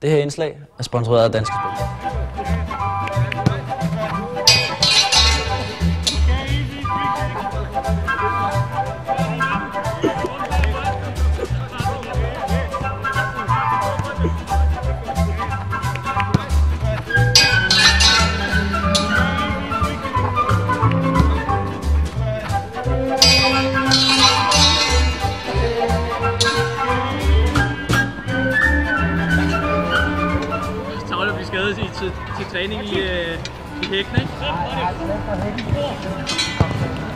Det her indslag er sponsoreret af Danske Spil. Til træning i hækken, ikke?